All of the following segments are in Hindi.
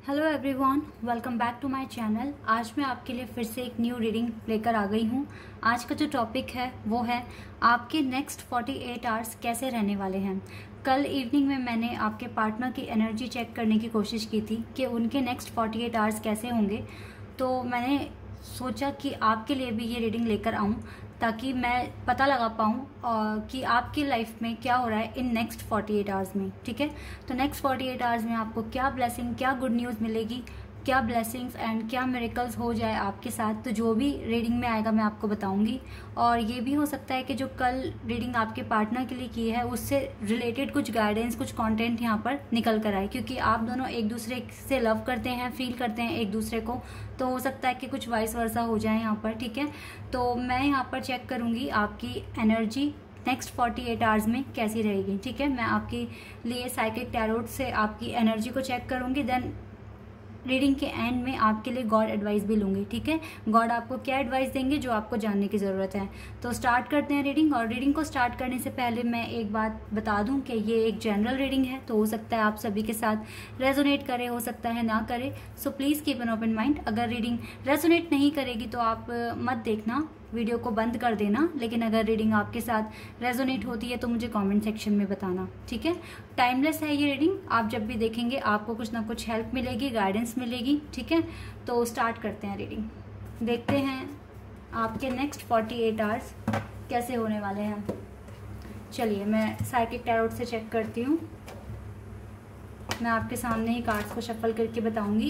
Hello everyone, welcome back to my channel. आज मैं आपके लिए फिर से एक न्यू रीडिंग लेकर आ गई हूँ। आज का जो टॉपिक है वो है आपके नेक्स्ट 48 आवर्स कैसे रहने वाले हैं। कल इवनिंग में मैंने आपके पार्टनर की एनर्जी चेक करने की कोशिश की थी कि उनके नेक्स्ट 48 आवर्स कैसे होंगे। तो मैंने सोचा कि आपके लिए भी ये रीडिंग लेकर आऊँ ताकि मैं पता लगा पाऊँ कि आपकी लाइफ में क्या हो रहा है इन नेक्स्ट 48 आवर्स में। ठीक है, तो नेक्स्ट 48 आवर्स में आपको क्या ब्लेसिंग, क्या गुड न्यूज़ मिलेगी, क्या ब्लेसिंग्स एंड क्या मिरेकल्स हो जाए आपके साथ, तो जो भी रीडिंग में आएगा मैं आपको बताऊंगी। और ये भी हो सकता है कि जो कल रीडिंग आपके पार्टनर के लिए की है उससे रिलेटेड कुछ गाइडेंस, कुछ कंटेंट यहाँ पर निकल कर आए, क्योंकि आप दोनों एक दूसरे से लव करते हैं, फील करते हैं एक दूसरे को, तो हो सकता है कि कुछ वाइस वर्सा हो जाए यहाँ पर। ठीक है, तो मैं यहाँ पर चेक करूँगी आपकी एनर्जी नेक्स्ट 48 आवर्स में कैसी रहेगी। ठीक है, मैं आपके लिए साइकिक टैरोट से आपकी एनर्जी को चेक करूँगी, देन रीडिंग के एंड में आपके लिए गॉड एडवाइस भी लूँगी। ठीक है, गॉड आपको क्या एडवाइस देंगे जो आपको जानने की ज़रूरत है। तो स्टार्ट करते हैं रीडिंग। और रीडिंग को स्टार्ट करने से पहले मैं एक बात बता दूं कि ये एक जनरल रीडिंग है, तो हो सकता है आप सभी के साथ रेजोनेट करे, हो सकता है ना करे। So please keep an open mind. अगर रीडिंग रेजोनेट नहीं करेगी तो आप मत देखना, वीडियो को बंद कर देना। लेकिन अगर रीडिंग आपके साथ रेजोनेट होती है तो मुझे कमेंट सेक्शन में बताना। ठीक है, टाइमलेस है ये रीडिंग, आप जब भी देखेंगे आपको कुछ ना कुछ हेल्प मिलेगी, गाइडेंस मिलेगी। ठीक है, तो स्टार्ट करते हैं रीडिंग। देखते हैं आपके नेक्स्ट 48 आवर्स कैसे होने वाले हैं। चलिए, मैं साइकिक टैरोट से चेक करती हूँ। मैं आपके सामने ही कार्ड्स को शफल करके बताऊंगी।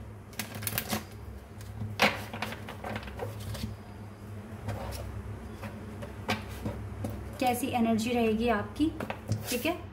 कैसी एनर्जी रहेगी आपकी। ठीक है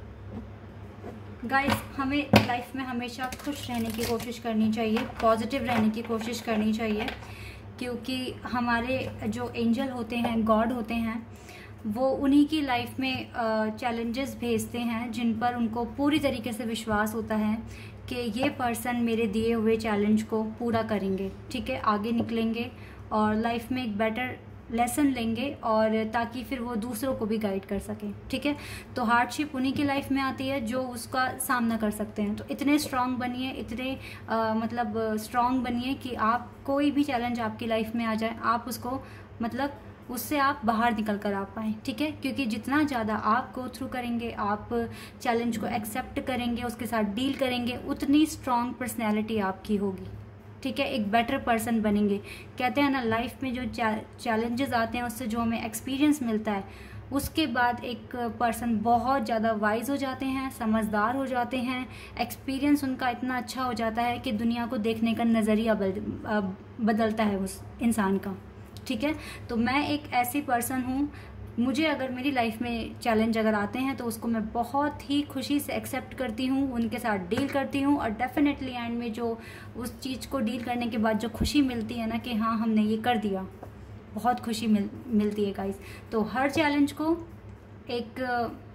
गाइस, हमें लाइफ में हमेशा खुश रहने की कोशिश करनी चाहिए, पॉजिटिव रहने की कोशिश करनी चाहिए, क्योंकि हमारे जो एंजल होते हैं, गॉड होते हैं, वो उन्हीं की लाइफ में चैलेंजेस भेजते हैं जिन पर उनको पूरी तरीके से विश्वास होता है कि ये पर्सन मेरे दिए हुए चैलेंज को पूरा करेंगे। ठीक है, आगे निकलेंगे और लाइफ में एक बेटर लेसन लेंगे, और ताकि फिर वो दूसरों को भी गाइड कर सकें। ठीक है, तो हार्डशिप उन्हीं की लाइफ में आती है जो उसका सामना कर सकते हैं। तो इतने स्ट्रांग बनिए, इतने स्ट्रांग बनिए कि आप कोई भी चैलेंज आपकी लाइफ में आ जाए, आप उसको उससे आप बाहर निकल कर आ पाएँ। ठीक है, क्योंकि जितना ज़्यादा आप गो थ्रू करेंगे, आप चैलेंज को एक्सेप्ट करेंगे, उसके साथ डील करेंगे, उतनी स्ट्रांग पर्सनैलिटी आपकी होगी। ठीक है, एक बेटर पर्सन बनेंगे। कहते हैं ना, लाइफ में जो चैलेंजेस आते हैं उससे जो हमें एक्सपीरियंस मिलता है, उसके बाद एक पर्सन बहुत ज़्यादा वाइज हो जाते हैं, समझदार हो जाते हैं। एक्सपीरियंस उनका इतना अच्छा हो जाता है कि दुनिया को देखने का नज़रिया बदलता है उस इंसान का। ठीक है, तो मैं एक ऐसी पर्सन हूँ, मुझे अगर मेरी लाइफ में चैलेंज अगर आते हैं तो उसको मैं बहुत ही खुशी से एक्सेप्ट करती हूँ, उनके साथ डील करती हूँ, और डेफिनेटली एंड में जो उस चीज़ को डील करने के बाद जो खुशी मिलती है ना कि हाँ हमने ये कर दिया, बहुत खुशी मिलती है गाइस। तो हर चैलेंज को एक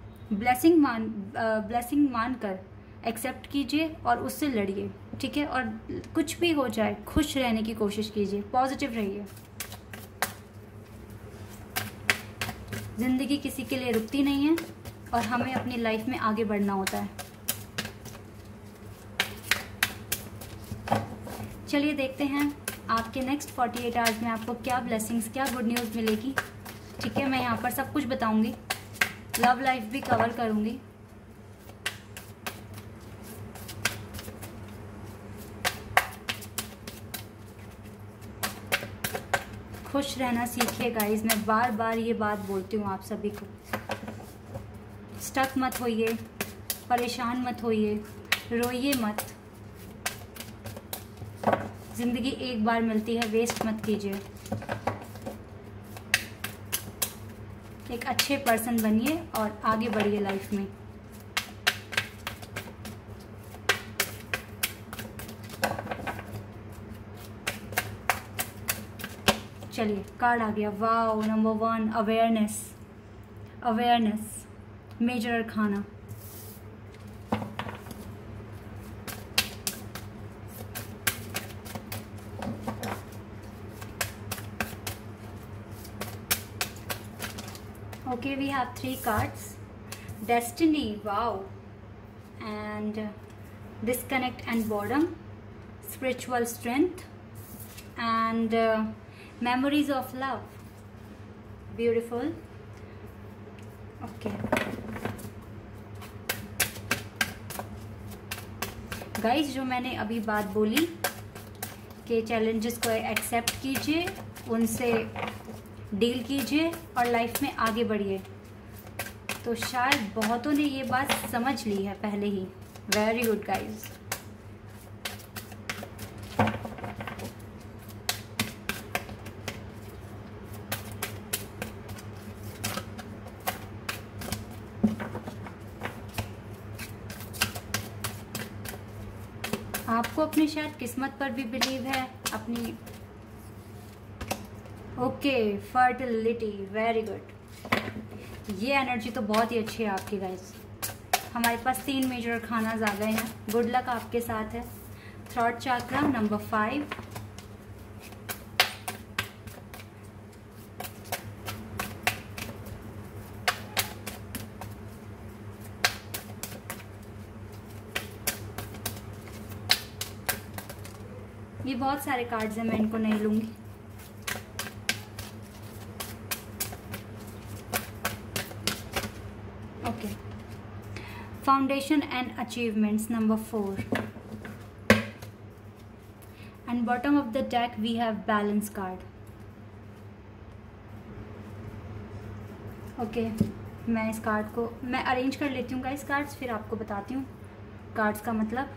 ब्लेसिंग मानकर एक्सेप्ट कीजिए और उससे लड़िए। ठीक है, और कुछ भी हो जाए खुश रहने की कोशिश कीजिए, पॉजिटिव रहिए। जिंदगी किसी के लिए रुकती नहीं है और हमें अपनी लाइफ में आगे बढ़ना होता है। चलिए देखते हैं आपके नेक्स्ट 48 आवर्स में आपको क्या ब्लेसिंग्स, क्या गुड न्यूज़ मिलेगी। ठीक है, मैं यहाँ पर सब कुछ बताऊंगी, लव लाइफ भी कवर करूंगी। खुश रहना सीखिए गाइस, मैं बार बार ये बात बोलती हूँ आप सभी को। स्टक मत होइए, परेशान मत होइए, रोइए मत। जिंदगी एक बार मिलती है, वेस्ट मत कीजिए। एक अच्छे पर्सन बनिए और आगे बढ़िए लाइफ में। चलिए, कार्ड आ गया। Wow, number 1, awareness, major arcana. Okay, we have 3 cards. Destiny, wow, and disconnect and boredom, spiritual strength, and memories of love. Beautiful. Okay guys, जो मैंने अभी बात बोली कि चैलेंजेस को एक्सेप्ट कीजिए, उनसे डील कीजिए और लाइफ में आगे बढ़िए, तो शायद बहुतों ने ये बात समझ ली है पहले ही। Very good guys. आपको अपनी शायद किस्मत पर भी बिलीव है अपनी। Okay, fertility, very good. ये एनर्जी तो बहुत ही अच्छी है आपकी गाइस। हमारे पास 3 मेजर खानाज आ गए हैं। गुड लक आपके साथ है। थर्ड चक्रा नंबर 5, ये बहुत सारे कार्ड्स हैं, मैं इनको नहीं लूंगी। Okay, foundation and achievements number 4, and bottom of the deck we have balance card. Okay, मैं इस कार्ड को मैं अरेंज कर लेती हूँ गाइस कार्ड्स, फिर आपको बताती हूँ कार्ड्स का मतलब।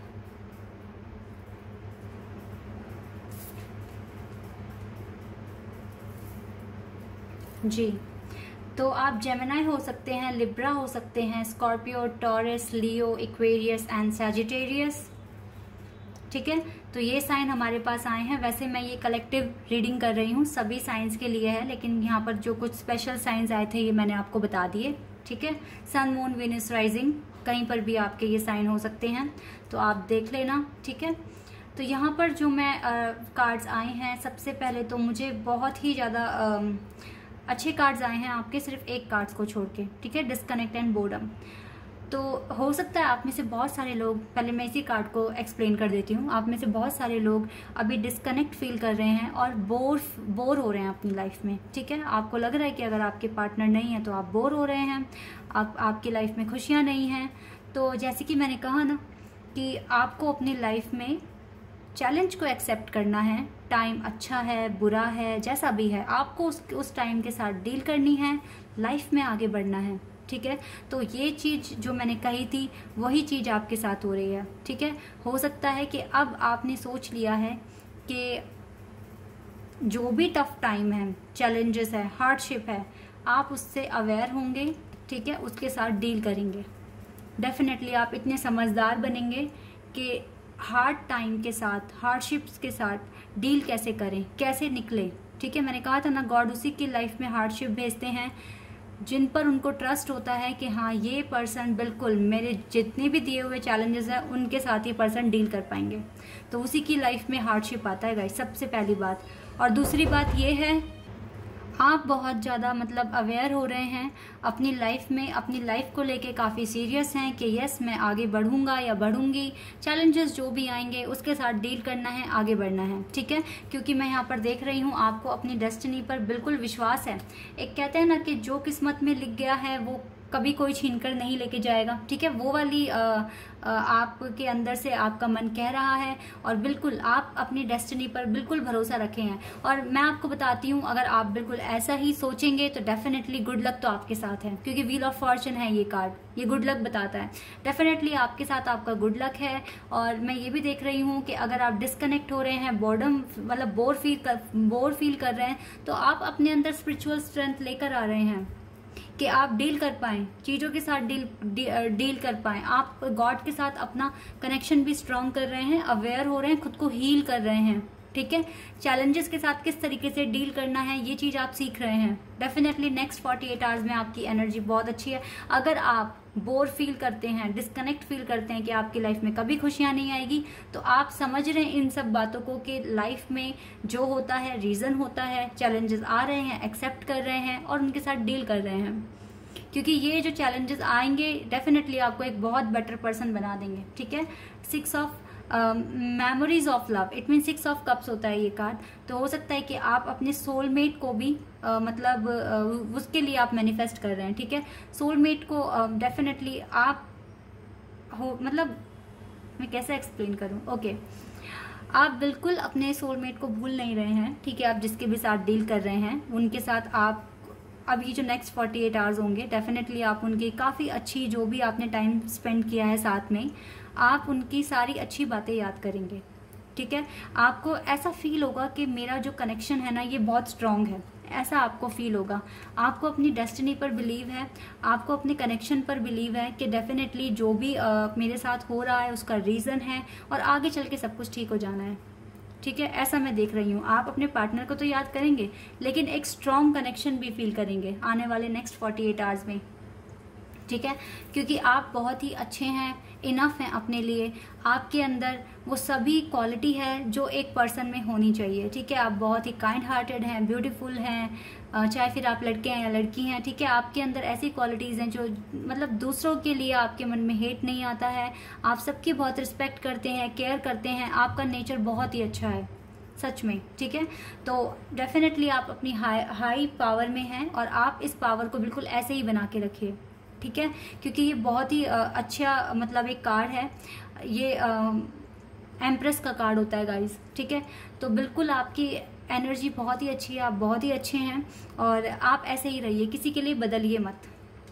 जी, तो आप जेमिनाई हो सकते हैं, लिब्रा हो सकते हैं, Scorpio, Taurus, Leo, Aquarius and Sagittarius. ठीक है, तो ये साइन हमारे पास आए हैं। वैसे मैं ये कलेक्टिव रीडिंग कर रही हूँ, सभी साइंस के लिए है, लेकिन यहाँ पर जो कुछ स्पेशल साइंस आए थे ये मैंने आपको बता दिए। ठीक है, सन, मून, वीनस, राइजिंग, कहीं पर भी आपके ये साइन हो सकते हैं, तो आप देख लेना। ठीक है, तो यहाँ पर जो मैं कार्ड्स आए हैं, सबसे पहले तो मुझे बहुत ही ज़्यादा अच्छे कार्ड्स आए हैं आपके, सिर्फ एक कार्ड्स को छोड़ के। ठीक है, डिस्कनेक्ट एंड बोर्डम। तो हो सकता है आप में से बहुत सारे लोग, पहले मैं इसी कार्ड को एक्सप्लेन कर देती हूँ, आप में से बहुत सारे लोग अभी डिस्कनेक्ट फील कर रहे हैं और बोर हो रहे हैं अपनी लाइफ में। ठीक है, आपको लग रहा है कि अगर आपके पार्टनर नहीं है तो आप बोर हो रहे हैं, आपकी लाइफ में खुशियाँ नहीं हैं। तो जैसे कि मैंने कहा ना कि आपको अपनी लाइफ में चैलेंज को एक्सेप्ट करना है। टाइम अच्छा है, बुरा है, जैसा भी है, आपको उस टाइम के साथ डील करनी है, लाइफ में आगे बढ़ना है। ठीक है, तो ये चीज़ जो मैंने कही थी वही चीज़ आपके साथ हो रही है। ठीक है, हो सकता है कि अब आपने सोच लिया है कि जो भी टफ टाइम है, चैलेंजेस है, हार्डशिप है, आप उससे अवेयर होंगे। ठीक है, उसके साथ डील करेंगे। डेफिनेटली आप इतने समझदार बनेंगे कि हार्ड टाइम के साथ, हार्डशिप्स के साथ डील कैसे करें, कैसे निकले। ठीक है, मैंने कहा था ना, गॉड उसी की लाइफ में हार्डशिप भेजते हैं जिन पर उनको ट्रस्ट होता है कि हाँ, ये पर्सन बिल्कुल मेरे जितने भी दिए हुए चैलेंजेस हैं उनके साथ ये पर्सन डील कर पाएंगे। तो उसी की लाइफ में हार्डशिप आता है गाइस, सबसे पहली बात। और दूसरी बात ये है, आप बहुत ज़्यादा मतलब अवेयर हो रहे हैं अपनी लाइफ में, अपनी लाइफ को लेके काफ़ी सीरियस हैं कि यस, मैं आगे बढ़ूंगा या बढ़ूंगी। चैलेंजेस जो भी आएंगे उसके साथ डील करना है, आगे बढ़ना है। ठीक है, क्योंकि मैं यहाँ पर देख रही हूँ आपको अपनी डेस्टिनी पर बिल्कुल विश्वास है। एक कहते हैं ना कि जो किस्मत में लिख गया है वो कभी कोई छीन कर नहीं लेके जाएगा। ठीक है, वो वाली आपके अंदर से आपका मन कह रहा है और बिल्कुल आप अपनी डेस्टिनी पर बिल्कुल भरोसा रखे हैं। और मैं आपको बताती हूँ, अगर आप बिल्कुल ऐसा ही सोचेंगे तो डेफिनेटली गुड लक तो आपके साथ है, क्योंकि व्हील ऑफ फॉर्चून है ये कार्ड, ये गुड लक बताता है। डेफिनेटली आपके साथ आपका गुड लक है। और मैं ये भी देख रही हूँ कि अगर आप डिस्कनेक्ट हो रहे हैं, बोर्डम मतलब बोर फील कर रहे हैं, तो आप अपने अंदर स्पिरिचुअल स्ट्रेंथ लेकर आ रहे हैं कि आप डील कर पाएं, चीज़ों के साथ डील कर पाएं। आप गॉड के साथ अपना कनेक्शन भी स्ट्रॉन्ग कर रहे हैं, अवेयर हो रहे हैं, खुद को हील कर रहे हैं। ठीक है, चैलेंजेस के साथ किस तरीके से डील करना है ये चीज़ आप सीख रहे हैं। डेफिनेटली नेक्स्ट 48 आवर्स में आपकी एनर्जी बहुत अच्छी है। अगर आप बोर फील करते हैं, डिस्कनेक्ट फील करते हैं कि आपकी लाइफ में कभी खुशियां नहीं आएगी, तो आप समझ रहे हैं इन सब बातों को कि लाइफ में जो होता है रीज़न होता है, चैलेंजेस आ रहे हैं, एक्सेप्ट कर रहे हैं और उनके साथ डील कर रहे हैं। क्योंकि ये जो चैलेंजेस आएंगे डेफिनेटली आपको एक बहुत बेटर पर्सन बना देंगे। ठीक है, 6 of memories of love, it mean 6 of cups होता है ये कार्ड। तो हो सकता है कि आप अपने सोलमेट को भी मतलब उसके लिए आप मैनिफेस्ट कर रहे हैं। ठीक है, सोलमेट को डेफिनेटली आप हो, मतलब मैं कैसे एक्सप्लेन करूं। ओके, आप बिल्कुल अपने सोलमेट को भूल नहीं रहे हैं। ठीक है, आप जिसके भी साथ डील कर रहे हैं उनके साथ आप अभी जो नेक्स्ट 48 आवर्स होंगे डेफिनेटली आप उनकी काफ़ी अच्छी, जो भी आपने टाइम स्पेंड किया है साथ में, आप उनकी सारी अच्छी बातें याद करेंगे। ठीक है, आपको ऐसा फील होगा कि मेरा जो कनेक्शन है ना ये बहुत स्ट्रांग है, ऐसा आपको फील होगा। आपको अपनी डेस्टिनी पर बिलीव है, आपको अपने कनेक्शन पर बिलीव है कि डेफिनेटली जो भी मेरे साथ हो रहा है उसका रीज़न है और आगे चल के सब कुछ ठीक हो जाना है। ठीक है, ऐसा मैं देख रही हूँ। आप अपने पार्टनर को तो याद करेंगे लेकिन एक स्ट्रॉन्ग कनेक्शन भी फील करेंगे आने वाले नेक्स्ट 48 आवर्स में। ठीक है, क्योंकि आप बहुत ही अच्छे हैं, इनफ हैं अपने लिए, आपके अंदर वो सभी क्वालिटी है जो एक पर्सन में होनी चाहिए। ठीक है, आप बहुत ही काइंड हार्टेड हैं, ब्यूटीफुल हैं, चाहे फिर आप लड़के हैं या लड़की हैं। ठीक है, आपके अंदर ऐसी क्वालिटीज़ हैं जो मतलब दूसरों के लिए आपके मन में हेट नहीं आता है, आप सबकी बहुत रिस्पेक्ट करते हैं, केयर करते हैं, आपका नेचर बहुत ही अच्छा है सच में। ठीक है, तो डेफिनेटली आप अपनी हाई पावर में हैं और आप इस पावर को बिल्कुल ऐसे ही बना के रखिए। ठीक है, क्योंकि ये बहुत ही अच्छा मतलब एक कार्ड है, ये एम्प्रेस का कार्ड होता है गाइस। ठीक है, तो बिल्कुल आपकी एनर्जी बहुत ही अच्छी है, आप बहुत ही अच्छे हैं और आप ऐसे ही रहिए, किसी के लिए बदलिए मत।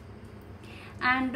एंड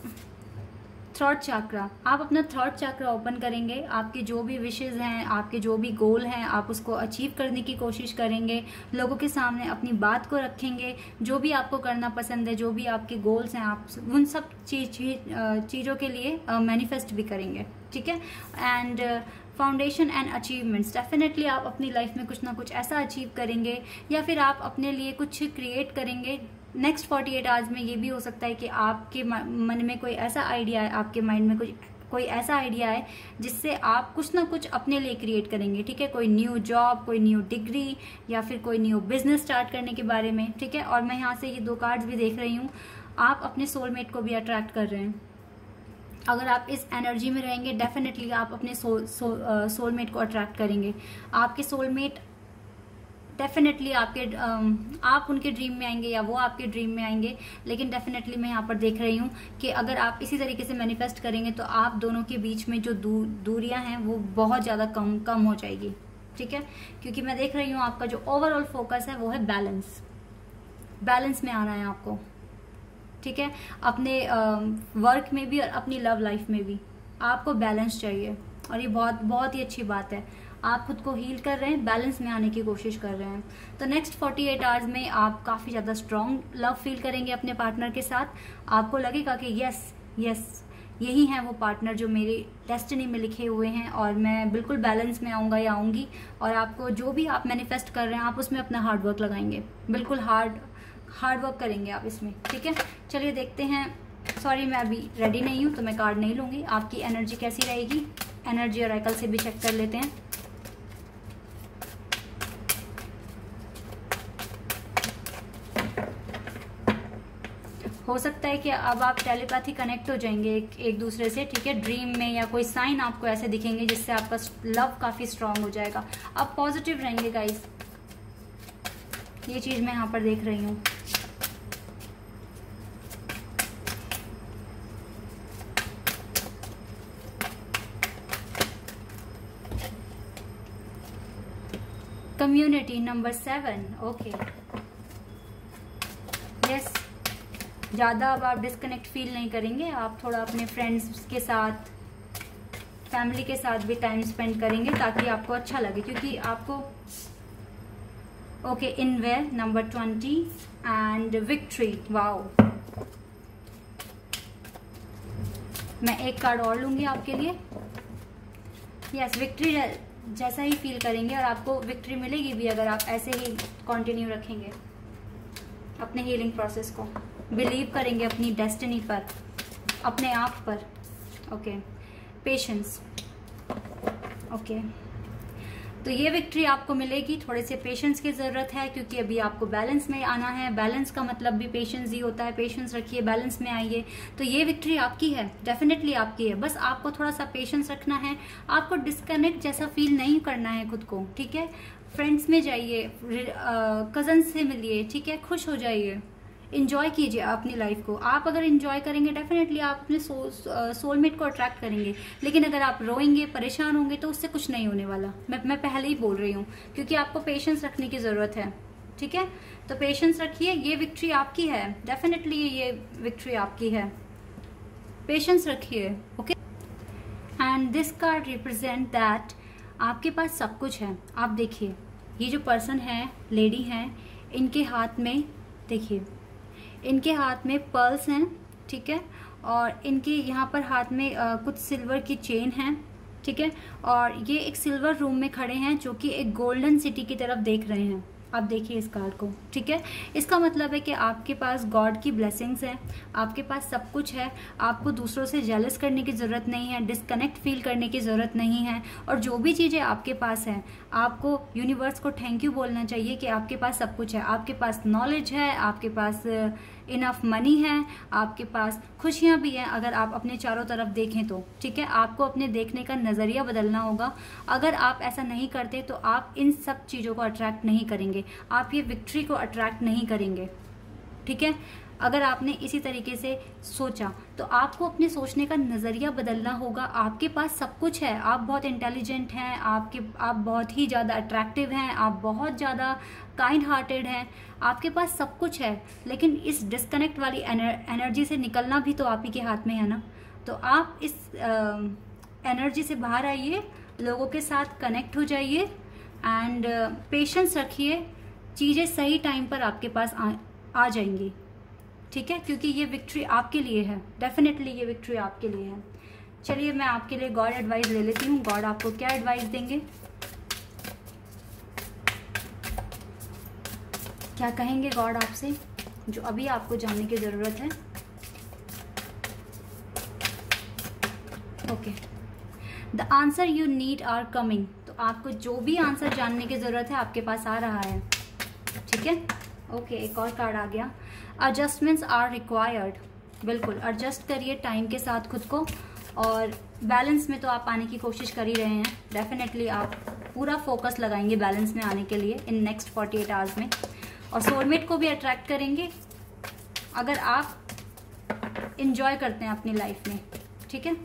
थ्रॉट चक्रा, आप अपना थ्रॉट चक्रा ओपन करेंगे, आपके जो भी विशेस हैं, आपके जो भी गोल हैं, आप उसको अचीव करने की कोशिश करेंगे, लोगों के सामने अपनी बात को रखेंगे, जो भी आपको करना पसंद है, जो भी आपके गोल्स हैं, आप उन सब चीज़ों के लिए मैनिफेस्ट भी करेंगे। ठीक है, and foundation and achievements, definitely आप अपनी लाइफ में कुछ ना कुछ ऐसा अचीव करेंगे या फिर आप अपने लिए कुछ क्रिएट करेंगे। नेक्स्ट 48 आवर्स में ये भी हो सकता है कि आपके मन में कोई ऐसा आइडिया है, आपके माइंड में कोई ऐसा आइडिया है जिससे आप कुछ ना कुछ अपने लिए क्रिएट करेंगे। ठीक है, कोई न्यू जॉब, कोई न्यू डिग्री या फिर कोई न्यू बिजनेस स्टार्ट करने के बारे में। ठीक है, और मैं यहाँ से ये 2 कार्ड्स भी देख रही हूँ, आप अपने सोलमेट को भी अट्रैक्ट कर रहे हैं। अगर आप इस एनर्जी में रहेंगे डेफिनेटली आप अपने सोलमेट को अट्रैक्ट करेंगे। आपके सोलमेट डेफिनेटली आप उनके ड्रीम में आएंगे या वो आपके ड्रीम में आएंगे, लेकिन डेफिनेटली मैं यहाँ पर देख रही हूँ कि अगर आप इसी तरीके से मैनिफेस्ट करेंगे तो आप दोनों के बीच में जो दूरियां हैं वो बहुत ज़्यादा कम हो जाएगी। ठीक है, क्योंकि मैं देख रही हूँ आपका जो ओवरऑल फोकस है वो है बैलेंस में आना है आपको। ठीक है, अपने वर्क में भी और अपनी लव लाइफ में भी आपको बैलेंस चाहिए और ये बहुत ही अच्छी बात है। आप खुद को हील कर रहे हैं, बैलेंस में आने की कोशिश कर रहे हैं। तो नेक्स्ट 48 आवर्स में आप काफ़ी ज़्यादा स्ट्रॉन्ग लव फील करेंगे अपने पार्टनर के साथ। आपको लगेगा कि यस यही है वो पार्टनर जो मेरी डेस्टिनी में लिखे हुए हैं और मैं बिल्कुल बैलेंस में आऊँगा या आऊँगी। और आपको जो भी आप मैनिफेस्ट कर रहे हैं आप उसमें अपना हार्ड वर्क लगाएंगे, बिल्कुल हार्ड वर्क करेंगे आप इसमें। ठीक है, चलिए देखते हैं। सॉरी मैं अभी रेडी नहीं हूँ तो मैं कार्ड नहीं लूँगी। आपकी एनर्जी कैसी रहेगी, एनर्जी और ऑरेकल से भी चेक कर लेते हैं। हो सकता है कि अब आप टेलीपैथी कनेक्ट हो जाएंगे एक दूसरे से। ठीक है, ड्रीम में या कोई साइन आपको ऐसे दिखेंगे जिससे आपका लव काफ़ी स्ट्रांग हो जाएगा। आप पॉजिटिव रहेंगे गाइस, ये चीज़ मैं यहाँ पर देख रही हूँ। कम्युनिटी नंबर 7, ओके यस, ज़्यादा अब आप डिस्कनेक्ट फील नहीं करेंगे। आप थोड़ा अपने फ्रेंड्स के साथ, फैमिली के साथ भी टाइम स्पेंड करेंगे ताकि आपको अच्छा लगे, क्योंकि आपको ओके इनवेयर नंबर 20 एंड विक्ट्री। वाओ, मैं एक कार्ड और लूंगी आपके लिए। यस, विक्ट्री जैसा ही फील करेंगे और आपको विक्ट्री मिलेगी भी अगर आप ऐसे ही कंटिन्यू रखेंगे अपने हीलिंग प्रोसेस को, बिलीव करेंगे अपनी डेस्टिनी पर, अपने आप पर। Okay, patience. ओके, तो ये विक्ट्री आपको मिलेगी। थोड़े से पेशेंस की जरूरत है क्योंकि अभी आपको बैलेंस में आना है। बैलेंस का मतलब भी पेशेंस ही होता है। पेशेंस रखिए, बैलेंस में आइए। तो ये विक्ट्री आपकी है, डेफिनेटली आपकी है। बस आपको थोड़ा सा पेशेंस रखना है। आपको डिस्कनेक्ट जैसा फील नहीं करना है खुद को, ठीक है। फ्रेंड्स में जाइए, कजन से मिलिए, ठीक है, खुश हो जाइए, इंजॉय कीजिए अपनी लाइफ को। आप अगर इंजॉय करेंगे डेफिनेटली आप अपने सोलमेट को अट्रैक्ट करेंगे। लेकिन अगर आप रोएंगे, परेशान होंगे तो उससे कुछ नहीं होने वाला। मैं पहले ही बोल रही हूँ, क्योंकि आपको पेशेंस रखने की जरूरत है, ठीक है। तो पेशेंस रखिए, ये विक्ट्री आपकी है, डेफिनेटली ये विक्ट्री आपकी है। पेशेंस रखिए, okay. And this card represent that आपके पास सब कुछ है। आप देखिए, ये जो पर्सन है, लेडी है, इनके हाथ में देखिए, इनके हाथ में पर्ल्स हैं, ठीक है। और इनके यहाँ पर हाथ में कुछ सिल्वर की चेन है, ठीक है। और ये एक सिल्वर रूम में खड़े हैं जो कि एक गोल्डन सिटी की तरफ देख रहे हैं। आप देखिए इस कार्ड को, ठीक है। इसका मतलब है कि आपके पास गॉड की ब्लेसिंग्स है, आपके पास सब कुछ है। आपको दूसरों से जेलस करने की ज़रूरत नहीं है, डिस्कनेक्ट फील करने की ज़रूरत नहीं है। और जो भी चीज़ें आपके पास हैं, आपको यूनिवर्स को थैंक यू बोलना चाहिए कि आपके पास सब कुछ है। आपके पास नॉलेज है, आपके पास इनफ मनी है, आपके पास खुशियाँ भी हैं अगर आप अपने चारों तरफ देखें तो, ठीक है। आपको अपने देखने का नज़रिया बदलना होगा। अगर आप ऐसा नहीं करते तो आप इन सब चीज़ों को अट्रैक्ट नहीं करेंगे, आप ये विक्ट्री को अट्रैक्ट नहीं करेंगे, ठीक है। अगर आपने इसी तरीके से सोचा तो आपको अपने सोचने का नज़रिया बदलना होगा। आपके पास सब कुछ है, आप बहुत इंटेलिजेंट हैं, आप बहुत ही ज़्यादा अट्रैक्टिव हैं, आप बहुत ज़्यादा काइंड हार्टेड हैं, आपके पास सब कुछ है। लेकिन इस डिस्कनेक्ट वाली एनर्जी से निकलना भी तो आप ही के हाथ में है ना। तो आप इस एनर्जी से बाहर आइए, लोगों के साथ कनेक्ट हो जाइए एंड पेशेंस रखिए। चीज़ें सही टाइम पर आपके पास आ जाएंगी, ठीक है, क्योंकि ये विक्ट्री आपके लिए है, डेफिनेटली ये विक्ट्री आपके लिए है। चलिए मैं आपके लिए गॉड एडवाइस ले लेती हूँ। गॉड आपको क्या एडवाइस देंगे, क्या कहेंगे गॉड आपसे, जो अभी आपको जानने की ज़रूरत है। Okay, the answer you need are coming. तो आपको जो भी आंसर जानने की ज़रूरत है आपके पास आ रहा है, ठीक है। ओके, एक और कार्ड आ गया, एडजस्टमेंट्स आर रिक्वायर्ड। बिल्कुल एडजस्ट करिए टाइम के साथ खुद को, और बैलेंस में तो आप आने की कोशिश कर ही रहे हैं। डेफिनेटली आप पूरा फोकस लगाएंगे बैलेंस में आने के लिए इन नेक्स्ट 48 आवर्स में, और सोलमेट को भी अट्रैक्ट करेंगे अगर आप इंजॉय करते हैं अपनी लाइफ में, ठीक है।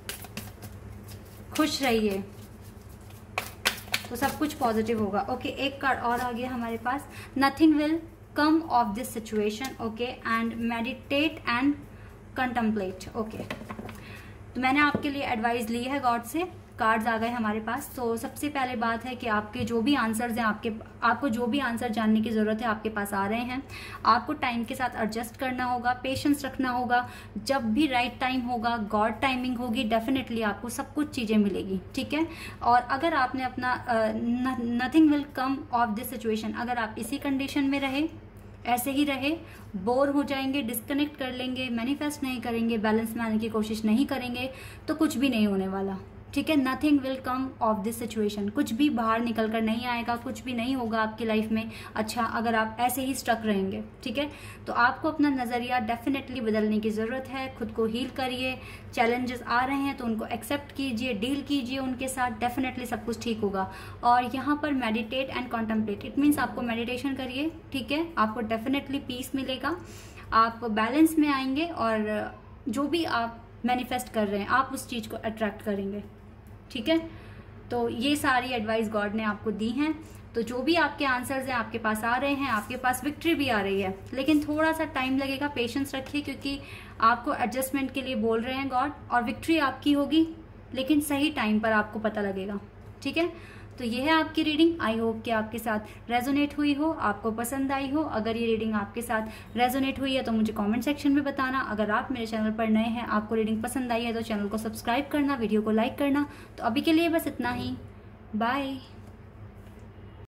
खुश रहिए तो सब कुछ पॉजिटिव होगा। ओके, एक कार्ड और आ गया हमारे पास, nothing will come of this situation, okay, and meditate and contemplate. Okay, तो मैंने आपके लिए एडवाइस ली है गॉड से, कार्ड्स आ गए हमारे पास। तो सबसे पहले बात है कि आपके जो भी आंसर्स हैं, आपको जो भी आंसर जानने की ज़रूरत है आपके पास आ रहे हैं। आपको टाइम के साथ एडजस्ट करना होगा, पेशेंस रखना होगा। जब भी राइट टाइम होगा, गॉड टाइमिंग होगी, डेफिनेटली आपको सब कुछ चीज़ें मिलेगी, ठीक है। और अगर आपने अपना nothing will come of this situation, अगर आप इसी कंडीशन में रहे, ऐसे ही रहे, बोर हो जाएंगे, डिस्कनेक्ट कर लेंगे, मैनिफेस्ट नहीं करेंगे, बैलेंस में आने की कोशिश नहीं करेंगे, तो कुछ भी नहीं होने वाला, ठीक है। Nothing will come of this situation, कुछ भी बाहर निकल कर नहीं आएगा, कुछ भी नहीं होगा आपकी लाइफ में अच्छा अगर आप ऐसे ही स्टक रहेंगे, ठीक है। तो आपको अपना नज़रिया डेफिनेटली बदलने की ज़रूरत है। खुद को हील करिए, चैलेंजेस आ रहे हैं तो उनको एक्सेप्ट कीजिए, डील कीजिए उनके साथ, डेफिनेटली सब कुछ ठीक होगा। और यहाँ पर meditate and contemplate, it means आपको मेडिटेशन करिए, ठीक है, आपको डेफिनेटली पीस मिलेगा, आप बैलेंस में आएंगे, और जो भी आप मैनिफेस्ट कर रहे हैं आप उस चीज़ को अट्रैक्ट करेंगे, ठीक है। तो ये सारी एडवाइस गॉड ने आपको दी हैं। तो जो भी आपके आंसर्स हैं आपके पास आ रहे हैं, आपके पास विक्ट्री भी आ रही है, लेकिन थोड़ा सा टाइम लगेगा, पेशेंस रखिए, क्योंकि आपको एडजस्टमेंट के लिए बोल रहे हैं गॉड, और विक्ट्री आपकी होगी, लेकिन सही टाइम पर आपको पता लगेगा, ठीक है। तो ये है आपकी रीडिंग। आई होप कि आपके साथ रेजोनेट हुई हो, आपको पसंद आई हो। अगर ये रीडिंग आपके साथ रेजोनेट हुई है तो मुझे कमेंट सेक्शन में बताना। अगर आप मेरे चैनल पर नए हैं, आपको रीडिंग पसंद आई है तो चैनल को सब्सक्राइब करना, वीडियो को लाइक करना। तो अभी के लिए बस इतना ही, बाय।